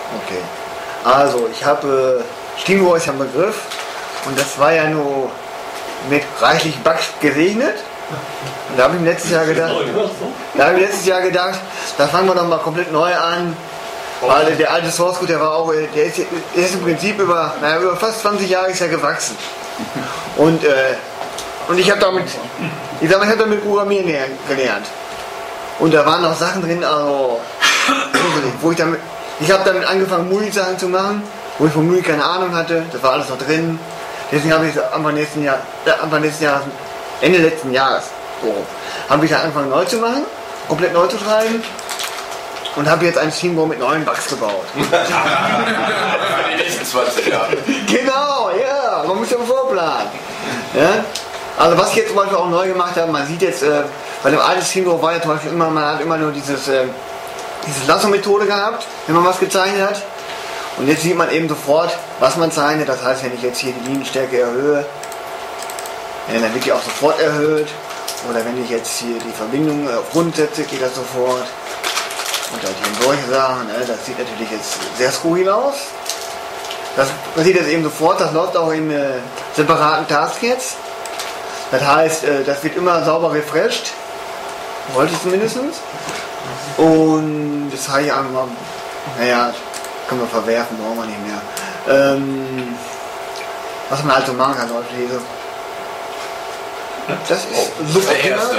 Okay. Also, ich habe Steamrohr ist ja ein Begriff und das war ja nur mit reichlich Bugs gesegnet. Und da habe ich mir letztes Jahr gedacht, da fangen wir doch mal komplett neu an. Weil der alte Source Code, der ist im Prinzip über fast 20 Jahre ist ja gewachsen. Und ich habe damit Programmieren gelernt. Und da waren noch Sachen drin, also ich habe damit angefangen, Muli-Sachen zu machen, wo ich von Muli keine Ahnung hatte. Das war alles noch drin. Deswegen habe ich Ende letzten Jahres, habe ich dann angefangen neu zu machen, komplett neu zu schreiben. Und habe jetzt ein Steamrohr mit neuen Bugs gebaut. Für die nächsten 20 Jahre. Genau, ja, man muss ja vorplanen. Ja? Also was ich jetzt zum Beispiel auch neu gemacht habe, man sieht jetzt, bei dem alten Steamrohr war ja zum Beispiel immer, man hat immer nur diese Lasso-Methode gehabt, wenn man was gezeichnet hat. Und jetzt sieht man eben sofort, was man zeichnet. Das heißt, wenn ich jetzt hier die Linienstärke erhöhe, ja, dann wird die auch sofort erhöht. Oder wenn ich jetzt hier die Verbindung auf Rund setze, geht das sofort. Und halt hier solche Sachen, das sieht natürlich jetzt sehr skurril aus. Man sieht das eben sofort, das läuft auch in separaten Tasks jetzt. Das heißt, das wird immer sauber refreshed. Wollte ich zumindest. Und das habe ich einfach mal, können wir verwerfen, brauchen wir nicht mehr. Was man halt so machen kann, Leute, diese. Das ist super.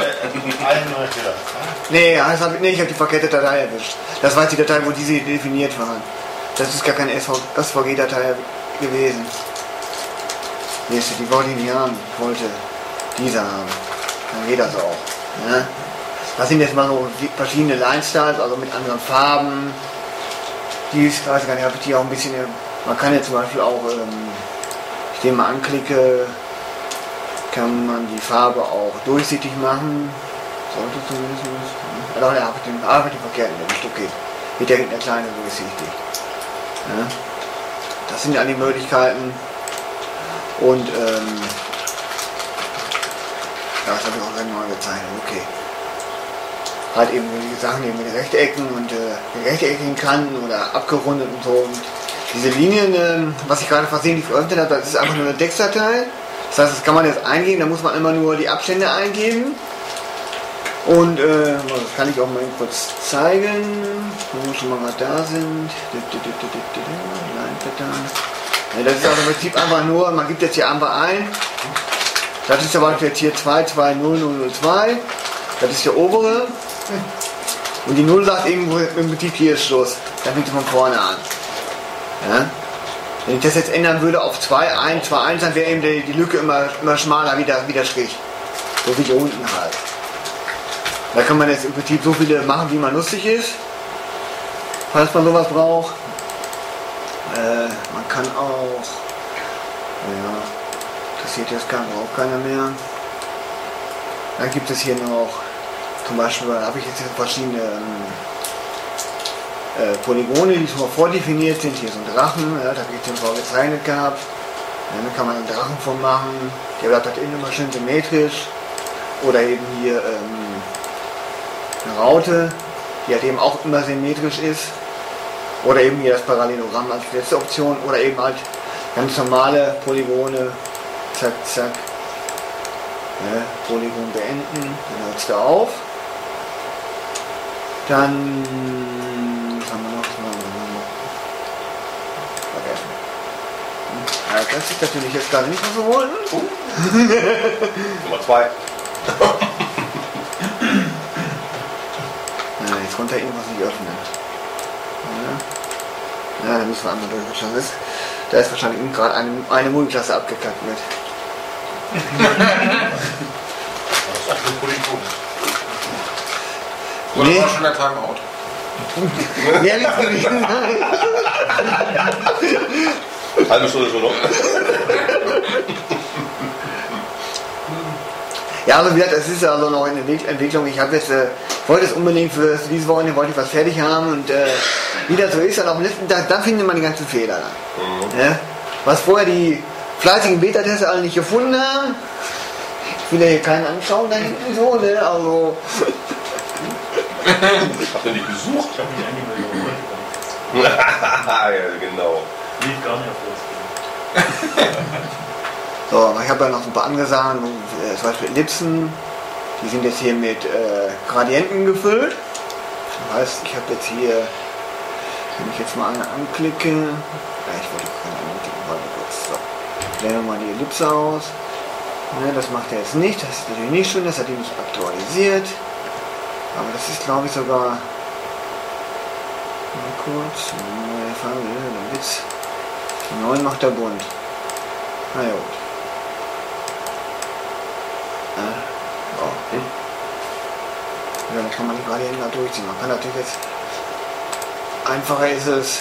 Nee, ich habe die verkehrte Datei erwischt. Das war die Datei, wo diese definiert waren. Das ist gar keine SVG-Datei gewesen. Nächste, die wollte ich nicht haben. Ich wollte diese haben. Dann geht das auch. Ja? Das sind jetzt mal so verschiedene Line-Styles, also mit anderen Farben. Ich weiß gar nicht, habe ich die auch ein bisschen. Man kann jetzt zum Beispiel auch, ich den mal anklicke, kann man die Farbe auch durchsichtig machen. Sollte zumindest. Also ja, mit dem verkehrten nicht okay. Mit der kleine durchsichtig. Ja. Das sind ja die Möglichkeiten. Und das habe ich auch sehr neu gezeichnet. Okay. Halt eben die Sachen eben mit Rechtecken und mit rechteckigen Kanten oder abgerundet und so. Und diese Linien, was ich gerade versehentlich veröffentlicht habe, das ist einfach nur eine Textdatei. Das heißt, das kann man jetzt eingeben, da muss man immer nur die Abstände eingeben. Und das kann ich auch mal kurz zeigen, wo wir schon mal da sind. Das ist also im Prinzip einfach nur, man gibt jetzt hier einfach ein. Das ist aber jetzt hier 220002. Das ist der obere. Und die 0 sagt irgendwo im Prinzip, hier ist Schluss. Dann fängt es von vorne an. Ja? Wenn ich das jetzt ändern würde auf 2.1, 2.1, dann wäre eben die Lücke immer schmaler wie der Strich. So wie hier unten halt. Da kann man jetzt im Prinzip so viele machen, wie man lustig ist. Falls man sowas braucht. Man kann auch, interessiert jetzt braucht keiner mehr. Dann gibt es hier noch, zum Beispiel habe ich jetzt verschiedene Polygone, die schon vordefiniert sind. Hier so ein Drachen, da habe ich den vorgezeichnet gehabt. Dann kann man einen Drachen von machen. Der bleibt halt immer schön symmetrisch. Oder eben hier eine Raute, die halt eben auch immer symmetrisch ist. Oder eben hier das Parallelogramm als letzte Option. Oder eben halt ganz normale Polygone. Zack, zack. Polygon beenden. Dann hört es da auf. Dann was haben wir noch? Vergessen. Ja, das ist natürlich jetzt gerade nicht, was wir wollen. Nummer 2. Jetzt konnte er irgendwas nicht öffnen. Ja, da müssen wir einmal durch. Da ist wahrscheinlich gerade eine Multiklasse abgekackt mit. Das ist auch eine Polygon. Oder Nee. war schon der Timeout? Ehrlich gewesen, nein. Halbe Stunde schon noch. Ja, also wie gesagt, es ist also noch in Entwicklung. Ich habe jetzt, wollte es unbedingt für diese Woche, wollte ich was fertig haben und wie das so ist, dann am letzten Tag, da findet man die ganzen Fehler dann. Mhm. Ja? Was vorher die fleißigen Beta-Tester alle nicht gefunden haben. Ich will ja hier keinen anschauen, da hinten so, ne? Also. Habt ihr nicht besucht? Ich habe mich angemeldet. Ah, ja, genau. Lief gar nicht auf das. So, aber ich habe ja noch ein paar andere Sachen, zum Beispiel Ellipsen. Die sind jetzt hier mit Gradienten gefüllt. Das heißt, ich habe jetzt hier, wenn ich jetzt mal eine anklicke, ja, ich wollte keine anklicken, warte kurz. So, wählen wir mal die Ellipse aus. Ne, das macht er jetzt nicht, das ist natürlich nicht schön, das hat er nicht aktualisiert. Aber das ist, glaube ich, sogar. Mal kurz, neue Farbe, der Witz. Die 9 macht er bunt. Na ja, gut. Ja, dann kann man die Gradienten da durchziehen. Man kann natürlich jetzt. Einfacher ist es.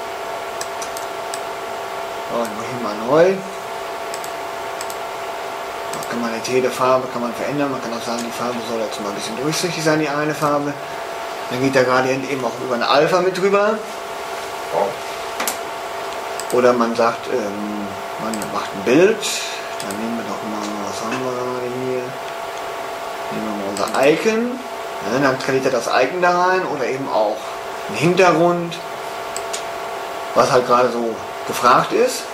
So, ich mache hier mal neu. Da kann man jetzt jede Farbe kann man verändern. Man kann auch sagen, die Farbe soll jetzt mal ein bisschen durchsichtig sein, die eine Farbe. Dann geht der Gradient eben auch über eine Alpha mit drüber. Oder man sagt, man macht ein Bild. Dann nehmen wir doch mal, was haben wir gerade hier? Nehmen wir mal unser Icon. Ja, dann skaliert er das Icon da rein oder eben auch einen Hintergrund, was halt gerade so gefragt ist.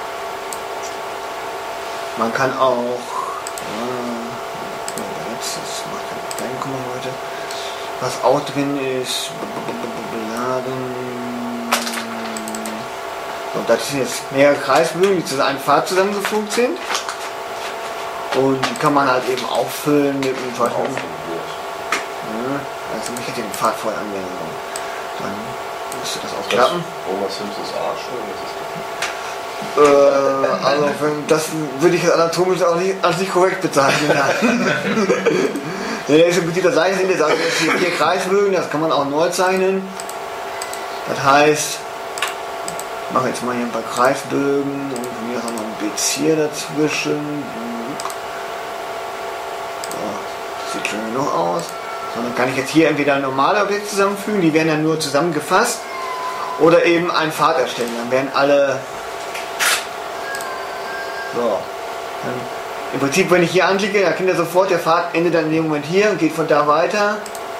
Man kann auch, das macht keinen Kummer heute, was auch drin ist, beladen. Und das sind jetzt mehrere Kreisbögen, die zu einem Pfad zusammengefügt sind. Und die kann man halt eben auffüllen mit einem Beispiel. Also mich hätte den Pfad vorher anwählen sollen. Dann müsste das auch klappen. Homer Simpsons Arsch oder was ist das? Also das würde ich anatomisch auch nicht, als nicht korrekt bezeichnen. Der ist im Prinzip das gleiche, sind jetzt also hier 4 Kreisbögen, das kann man auch neu zeichnen. Das heißt, ich mache jetzt mal hier ein paar Kreisbögen und von mir ist auch noch ein BC dazwischen. So, das sieht schon genug aus. So, dann kann ich jetzt hier entweder ein normales Objekt zusammenfügen, die werden dann nur zusammengefasst, oder eben einen Pfad erstellen. Dann werden alle. So. Dann im Prinzip, wenn ich hier anklicke, erkennt er sofort, der Pfad endet dann in dem Moment hier und geht von da weiter.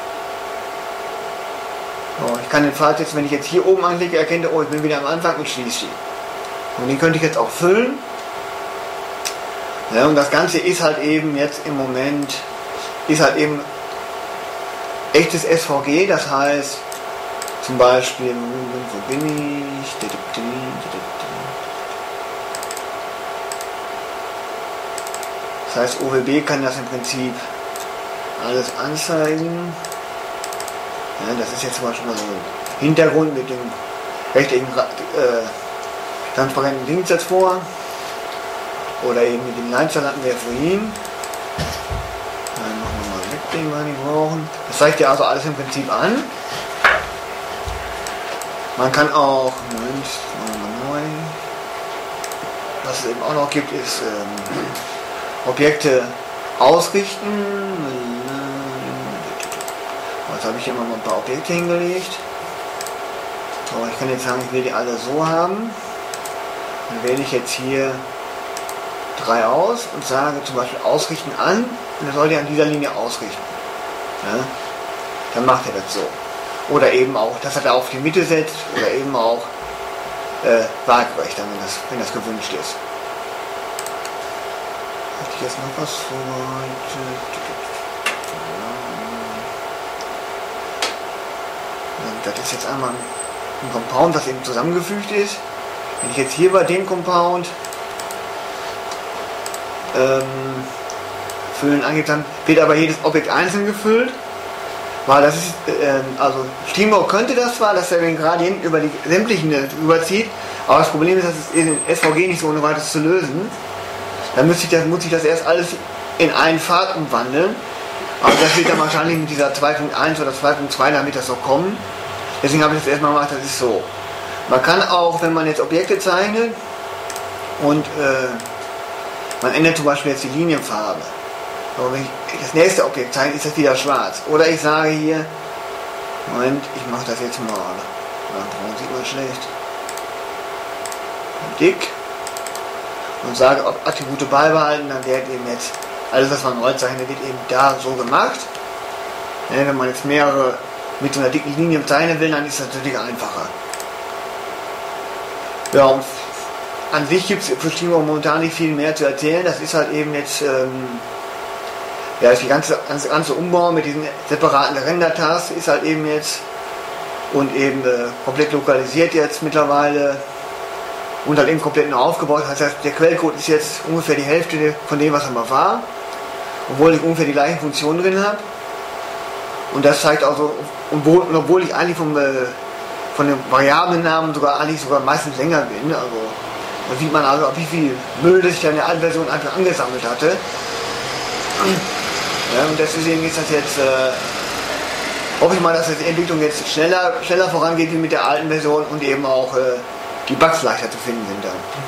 So, ich kann den Pfad jetzt, wenn ich jetzt hier oben anklicke, erkennt er, oh, ich bin wieder am Anfang und schließe ihn. Und den könnte ich jetzt auch füllen. Ja, und das Ganze ist halt eben jetzt im Moment, ist halt eben echtes SVG, das heißt zum Beispiel, wo bin ich? Das heißt, OWB kann das im Prinzip alles anzeigen. Ja, das ist jetzt zum Beispiel mal so ein Hintergrund mit dem rechteckigen transparenten Ding jetzt vor. Oder eben mit dem Leinster hatten wir vorhin. Dann machen wir mal weg, den wir nicht brauchen. Das zeigt ja also alles im Prinzip an. Man kann auch, Moment, machen wir mal neu. Was es eben auch noch gibt, ist Objekte ausrichten. Jetzt habe ich hier mal ein paar Objekte hingelegt. So, ich kann jetzt sagen, ich will die alle so haben. Dann wähle ich jetzt hier 3 aus und sage zum Beispiel ausrichten an, und er soll die an dieser Linie ausrichten. Ja? Dann macht er das so. Oder eben auch, dass er da auf die Mitte setzt, oder eben auch waagerecht, wenn das gewünscht ist. Hatte ich jetzt noch was vorbereitet? Das ist jetzt einmal ein Compound, was eben zusammengefügt ist. Wenn ich jetzt hier bei dem Compound füllen angebe, dann wird aber jedes Objekt einzeln gefüllt, weil das ist, also Steamboat könnte das zwar, dass er den Gradient über die sämtlichen überzieht, aber das Problem ist, dass es in SVG nicht so ohne weiteres zu lösen. Dann muss ich das erst alles in einen Pfad umwandeln, aber das wird dann wahrscheinlich mit dieser 2.1 oder 2.2, damit das so kommen. Deswegen habe ich das erstmal gemacht, das ist so. Man kann auch, wenn man jetzt Objekte zeichnet und man ändert zum Beispiel jetzt die Linienfarbe. Aber wenn ich das nächste Objekt zeichne, ist das wieder schwarz. Oder ich sage hier, Moment, ich mache das jetzt mal. Dann sieht man schlecht. Dick. Und sage, ob Attribute beibehalten, dann wird eben jetzt, alles was man neu zeichnet, wird eben da so gemacht. Ja, wenn man jetzt mehrere mit so einer dicken Linie zeichnen will, dann ist das natürlich einfacher. Ja, und an sich gibt es für Steamworld momentan nicht viel mehr zu erzählen. Das ist halt eben jetzt das ganze Umbau mit diesen separaten Render-Tasks ist halt eben jetzt und eben komplett lokalisiert jetzt mittlerweile und halt eben komplett neu aufgebaut. Das heißt, der Quellcode ist jetzt ungefähr die Hälfte von dem, was er mal war, obwohl ich ungefähr die gleichen Funktionen drin habe. Und das zeigt also, obwohl ich eigentlich von den Variablennamen sogar meistens länger bin, also da sieht man also, wie viel Müll das ich in der alten Version einfach angesammelt hatte. Ja, und deswegen ist das jetzt, hoffe ich mal, dass die Entwicklung jetzt schneller vorangeht wie mit der alten Version und eben auch die Bugs leichter zu finden sind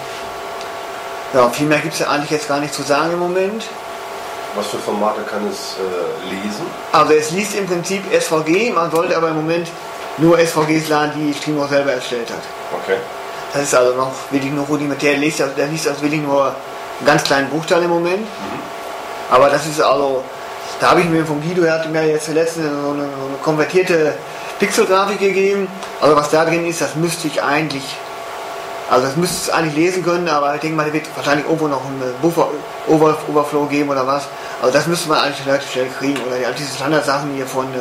dann. Ja, viel mehr gibt es ja eigentlich jetzt gar nicht zu sagen im Moment. Was für Formate kann es lesen? Also es liest im Prinzip SVG, man sollte aber im Moment nur SVGs laden, die Steamworld selber erstellt hat. Okay. Das ist also noch wirklich nur rudimentär, der liest also wirklich nur einen ganz kleinen Bruchteil im Moment. Aber das ist also, da habe ich mir vom Guido, er hat mir jetzt letztens so eine konvertierte Pixelgrafik gegeben. Also was da drin ist, das müsste ich eigentlich, also das müsste es eigentlich lesen können, aber ich denke mal, der wird wahrscheinlich irgendwo noch einen Buffer-Overflow geben oder was. Also das müsste man eigentlich relativ schnell kriegen. Oder diese Standardsachen hier von,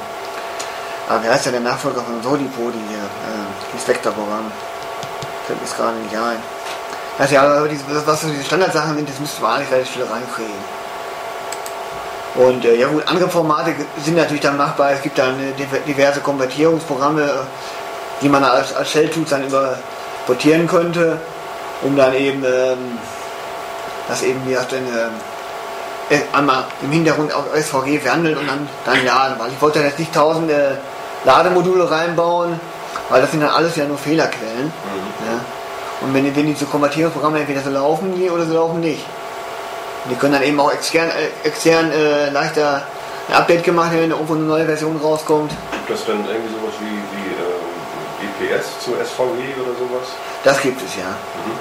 wie heißt ja der Nachfolger von Solipodi hier, das Vektorprogramm. Fällt mir gerade nicht ein. Also ja, was so diese Standardsachen sind, das müsste man eigentlich relativ schnell reinkriegen. Und ja gut, andere Formate sind natürlich dann machbar. Es gibt dann diverse Konvertierungsprogramme, die man als Shell-Tools dann importieren könnte, um dann eben das eben wie gesagt einmal im Hintergrund auf SVG verhandeln und dann laden. Weil ich wollte jetzt nicht 1000 Lademodule reinbauen, weil das sind dann alles ja nur Fehlerquellen. Ja. Und wenn diese Konvertierungsprogramme entweder so laufen die oder so laufen nicht. Und die können dann eben auch extern leichter ein Update gemacht werden, wenn irgendwo eine neue Version rauskommt. Gibt es dann irgendwie sowas wie EPS zu SVG oder sowas? Das gibt es ja.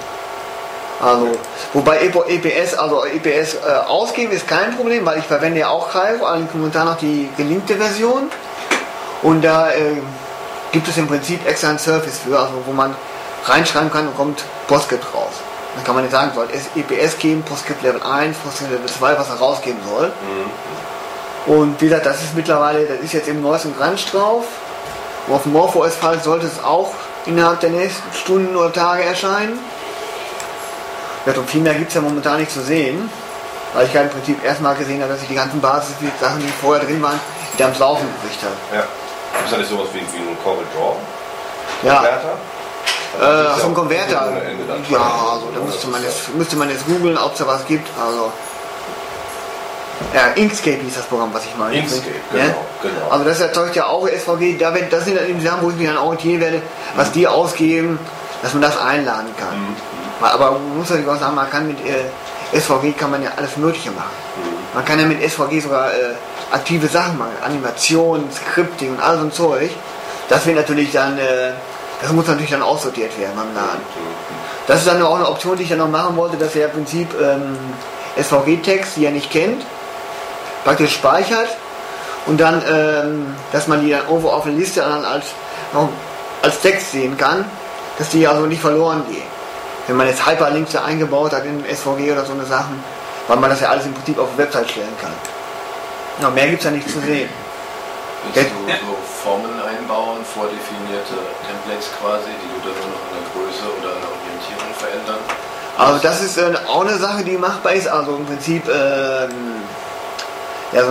Also, wobei EPS ausgeben ist kein Problem, weil ich verwende ja auch Cairo, eigentlich momentan noch die gelinkte Version. Und da gibt es im Prinzip extra einen Service für, also wo man reinschreiben kann und kommt PostScript raus. Dann kann man nicht sagen, soll EPS geben, PostScript Level 1, PostScript Level 2, was er rausgeben soll. Und wie gesagt, das ist mittlerweile, das ist jetzt im neuesten Crunch drauf. Und auf dem MorphOS-Fall sollte es auch innerhalb der nächsten Stunden oder Tage erscheinen. Ja, und viel mehr gibt es ja momentan nicht zu sehen, weil ich ja im Prinzip erstmal gesehen habe, dass ich die ganzen Basis-Sachen, die vorher drin waren, wieder ans Laufen gekriegt habe. Ja. Ist das nicht sowas wie ein Corel Draw? Ja. Konverter? So ein Konverter. Ja, also da müsste man jetzt googeln, ob es da was gibt. Also ja, Inkscape hieß das Programm, was ich meine. Inkscape, ja? genau. Also das erzeugt ja auch SVG, das sind die Sachen, wo ich mich dann orientieren werde, was die ausgeben, dass man das einladen kann. Aber man muss natürlich auch sagen, man kann mit SVG kann man ja alles Mögliche machen. Man kann ja mit SVG sogar aktive Sachen machen, Animationen, Scripting und all so ein Zeug. Das wird natürlich dann, das muss natürlich dann aussortiert werden beim Laden. Das ist dann auch eine Option, die ich dann noch machen wollte, dass er im Prinzip SVG-Text, die er nicht kennt, praktisch speichert und dann, dass man die dann irgendwo auf eine Liste dann als Text sehen kann, dass die also nicht verloren gehen. Wenn man jetzt Hyperlinks da eingebaut hat in SVG oder so eine Sachen, weil man das ja alles im Prinzip auf die Website stellen kann. Ja, mehr gibt es ja nicht zu sehen. Willst du so Formeln einbauen, vordefinierte Templates quasi, die du dann nur noch in der Größe oder in der Orientierung verändern? Also das ist auch eine Sache, die machbar ist. Also im Prinzip ja, so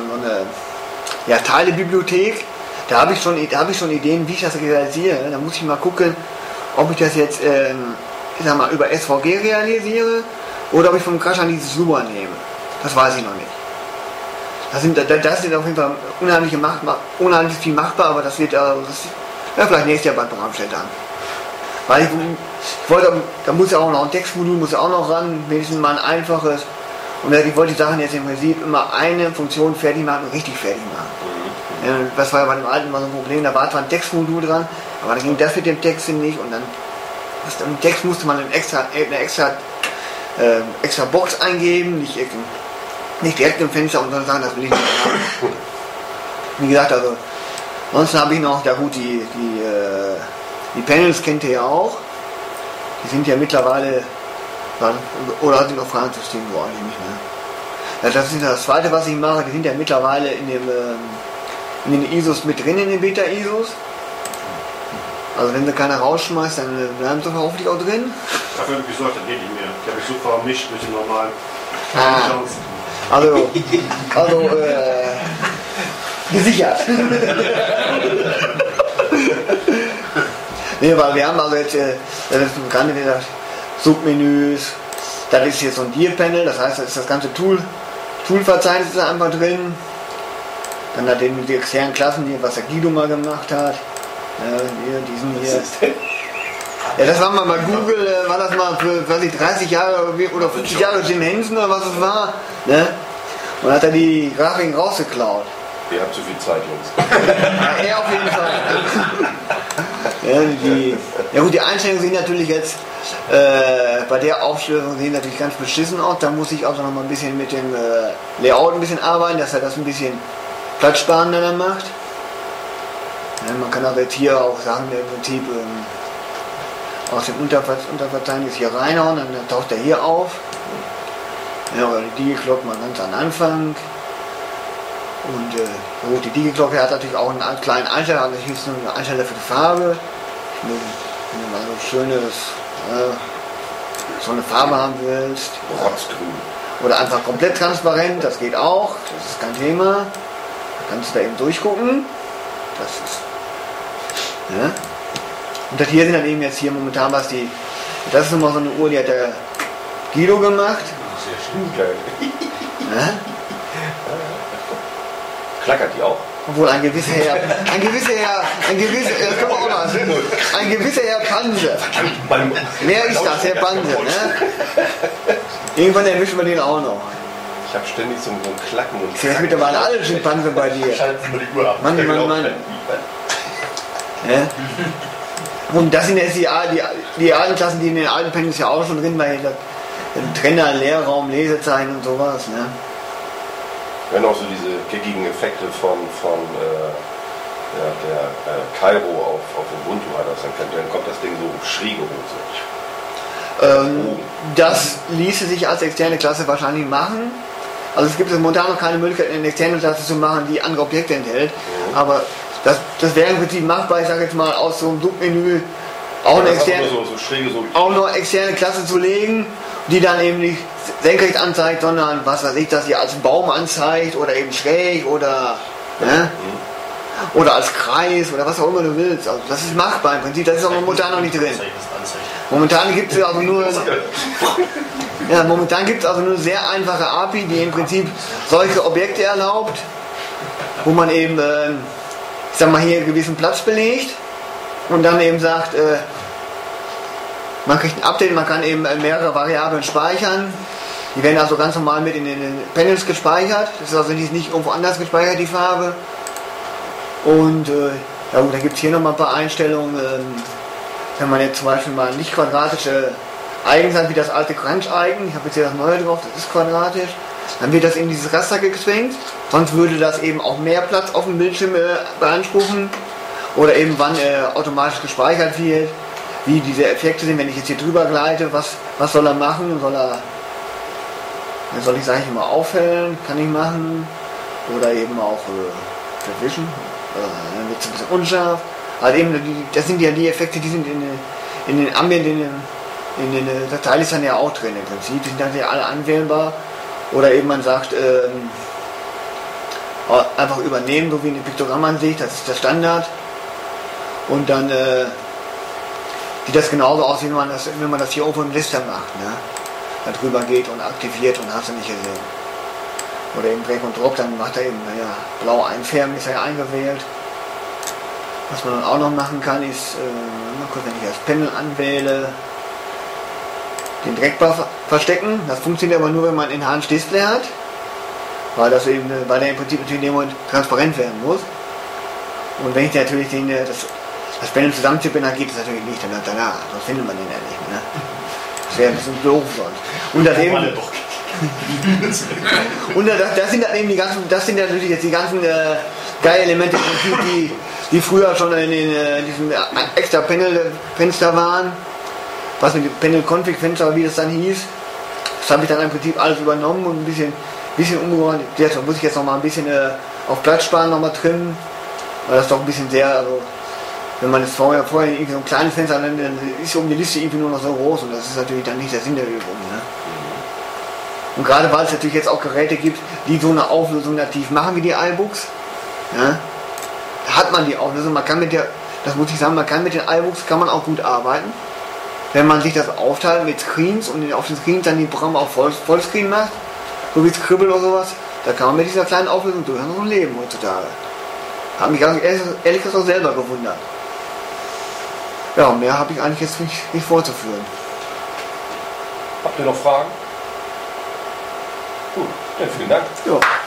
eine Teilebibliothek. Da habe ich schon Ideen, wie ich das realisiere. Da muss ich mal gucken, ob ich das jetzt ich sag mal, über SVG realisiere oder ob ich vom Crashern dieses Lua nehme. Das weiß ich noch nicht. Das sind auf jeden Fall unheimlich viel machbar, aber das wird ja vielleicht nächstes Jahr bei Bramstedt an. Weil ich wollte, da muss ja auch noch ein Textmodul muss ja auch noch ran, wenigstens mal ein einfaches. Und ich wollte die Sachen jetzt im Prinzip immer eine Funktion fertig machen und richtig fertig machen. Ja, das war ja bei dem alten mal so ein Problem, da war zwar ein Textmodul dran, aber dann ging das mit dem Text nicht und dann im Text musste man eine extra Box eingeben, nicht direkt im Fenster und dann sagen, das will ich nicht haben. Wie gesagt, also ansonsten habe ich noch, ja gut, die Panels kennt ihr ja auch. Die sind ja mittlerweile, oder sind auf Frankensystem geworden, nicht mehr. Ja, das ist das zweite, was ich mache, die sind ja mittlerweile in den ISOs mit drin, in den Beta-ISOs. Also wenn sie keiner rausschmeißt, dann bleiben sie hoffentlich auch drin. Dafür habe ich gesorgt, das geht nicht mehr. Ich habe so vermischt mit dem normalen. Also gesichert. Nee, weil wir haben also jetzt, das ist bekannt, wie gesagt, Submenüs, das ist hier so ein Dir-Panel, das heißt, da ist das ganze Tool-Verzeichnis ist einfach drin. Dann hat eben die externen Klassen, die, was der Guido mal gemacht hat. Ja, hier, diesen hier. Ja, das war mal bei Google, war das mal für, weiß ich, 30 Jahre oder 50 Jahre Jim Henson oder was es war. Ne? Und hat er die Grafiken rausgeklaut. Ihr habt zu viel Zeit, Jungs. Ja, er auf jeden Fall. Ja, gut, die Einstellungen sind natürlich jetzt bei der Aufschlüsselung sehen natürlich ganz beschissen aus. Da muss ich auch noch mal ein bisschen mit dem Layout ein bisschen arbeiten, dass er das ein bisschen platzsparender dann macht. Ja, man kann aber jetzt hier auch Sachen im Prinzip aus dem Unterverzeichnis hier reinhauen, dann taucht er hier auf. Ja, oder die DigiClock mal ganz am Anfang. Und gut, die DigiClock hat natürlich auch einen kleinen Einsteller, also hier ist nur ein Einsteller für die Farbe. Wenn du mal so schönes, so eine Farbe haben willst. Rotzgrün. Oder einfach komplett transparent, das geht auch, das ist kein Thema. Da kannst du da eben durchgucken. Das ist. Ja. Und das hier sind dann eben jetzt hier momentan was die. Das ist nochmal so eine Uhr, die hat der Guido gemacht. Sehr schön, geil. Ja. Klackert die auch? Obwohl ein gewisser Herr Panse. Wer ist das, Herr Panse, ne? Irgendwann erwischen wir den auch noch. Ich habe ständig so ein Klacken und Ich sehe jetzt mittlerweile alle Schimpansen bei dir. Schalten wir die Uhr ab. Mann. Ja? Und das sind jetzt die alten Klassen, die in den alten Panels ja auch schon drin waren. Trenner, Leerraum, Lesezeichen und sowas. Ne? Wenn auch so diese geckigen Effekte von der Kairo auf Ubuntu hat, dann kommt das Ding so schräg hoch. Das ließe sich als externe Klasse wahrscheinlich machen. Also es gibt momentan noch keine Möglichkeit, eine externe Klasse zu machen, die andere Objekte enthält. Mhm. Aber das wäre im Prinzip machbar, ich sage jetzt mal, aus so einem Submenü auch eine externe, auch noch externe Klasse zu legen, die dann eben nicht senkrecht anzeigt, sondern was weiß ich, dass sie als Baum anzeigt oder eben schräg oder oder als Kreis oder was auch immer du willst. Also das ist machbar im Prinzip, das ist aber momentan noch nicht drin. Momentan gibt es also nur eine sehr einfache API, die im Prinzip solche Objekte erlaubt, wo man eben ich sag mal hier einen gewissen Platz belegt und dann eben sagt, man kriegt ein Update, man kann eben mehrere Variablen speichern. Die werden also ganz normal mit in den Panels gespeichert. Das ist also nicht irgendwo anders gespeichert, die Farbe. Und ja gut, da gibt es hier nochmal ein paar Einstellungen. Wenn man jetzt zum Beispiel mal nicht quadratische Icons hat, wie das alte Crunch-Icon, ich habe jetzt hier das neue drauf, das ist quadratisch, dann wird das in dieses Raster gezwängt. Sonst würde das eben auch mehr Platz auf dem Bildschirm beanspruchen. Oder eben wann automatisch gespeichert wird. Wie diese Effekte sind, wenn ich jetzt hier drüber gleite, was soll er machen? Soll ich, sage ich mal, aufhellen? Kann ich machen. Oder eben auch verwischen. Dann wird es ein bisschen unscharf. Also eben, das sind ja die Effekte, die sind in den Ambient, in den Dateilistern ja auch drin im Prinzip. Die sind dann ja alle anwählbar. Oder eben man sagt, einfach übernehmen, so wie eine Piktogrammansicht, das ist der Standard. Und dann sieht das genauso aus, wenn man das hier oben im Lister macht. Ne? Da drüber geht und aktiviert und hast du nicht gesehen. Oder eben Drag und Drop, dann macht er eben, blau einfärben ist ja eingewählt. Was man dann auch noch machen kann, ist, mal kurz, wenn ich das Panel anwähle, den Dragbar verstecken. Das funktioniert aber nur, wenn man ein Enhanced Display hat, weil der im Prinzip in dem Moment transparent werden muss. Und wenn ich natürlich das Panel zusammenzippe, dann geht es natürlich nicht danach, sonst findet man den ja nicht. Ne? Das wäre ein bisschen doof sonst. Und das eben, und das sind dann eben das sind natürlich jetzt die ganzen geilen Elemente, die früher schon in diesem extra Panel-Fenster waren. was mit dem Panel Config Fenster, wie das dann hieß, das habe ich dann im Prinzip alles übernommen und ein bisschen umgeräumt. Jetzt muss ich jetzt noch mal ein bisschen auf Platz sparen, noch mal trimmen, weil das doch ein bisschen sehr, also wenn man das vorher irgendwie so ein kleines Fenster hat, dann ist um die Liste irgendwie nur noch so groß und das ist natürlich dann nicht der Sinn der Übung. Ne? Und gerade weil es natürlich jetzt auch Geräte gibt, die so eine Auflösung nativ machen wie die iBooks, ja, da hat man die Auflösung, man kann mit der, das muss ich sagen, man kann mit den iBooks kann man auch gut arbeiten, wenn man sich das aufteilt mit Screens und auf den Screens dann die Programme auch Vollscreen macht, so wie Scribble oder sowas, da kann man mit dieser kleinen Auflösung durchaus noch leben heutzutage. Hat mich ehrlich gesagt auch selber gewundert. Ja, mehr habe ich eigentlich jetzt nicht vorzuführen. Habt ihr noch Fragen? Gut, dann vielen Dank. Ja.